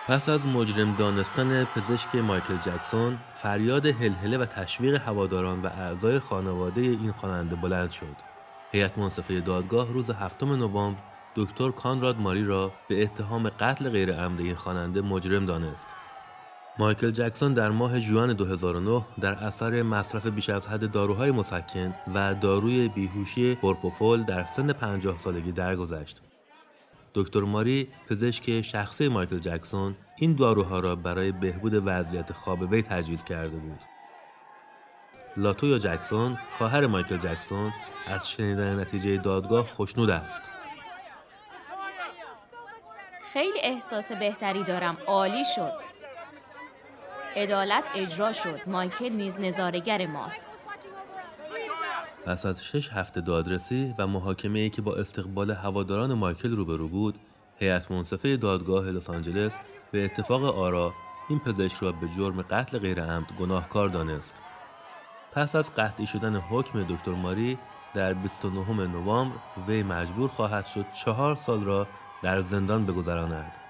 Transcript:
پس از مجرم دانستن پزشک مایکل جکسون، فریاد هلهله و تشویق هواداران و اعضای خانواده این خواننده بلند شد. هیئت منصفه دادگاه روز 7 نوامبر دکتر کانراد ماری را به اتهام قتل غیرعمدی این خواننده مجرم دانست. مایکل جکسون در ماه ژوئن 2009 در اثر مصرف بیش از حد داروهای مسکن و داروی بیهوشی پروپوفول در سن 50 سالگی درگذشت. دکتر ماری، پزشک شخصی مایکل جکسون، این داروها را برای بهبود وضعیت خواب وی تجویز کرده بود. لاتویا جکسون، خواهر مایکل جکسون، از شنیدن نتیجه دادگاه خوشنود است. خیلی احساس بهتری دارم. عالی شد. عدالت اجرا شد. مایکل نیز نظاره‌گر ماست. پس از 6 هفته دادرسی و محاکمه‌ای که با استقبال هواداران مایکل روبرو بود، هیئت منصفه دادگاه لس آنجلس به اتفاق آرا این پزشک را به جرم قتل غیرعمد گناهکار دانست. پس از قطعی شدن حکم دکتر ماری در 29 نوامبر وی مجبور خواهد شد 4 سال را در زندان بگذراند.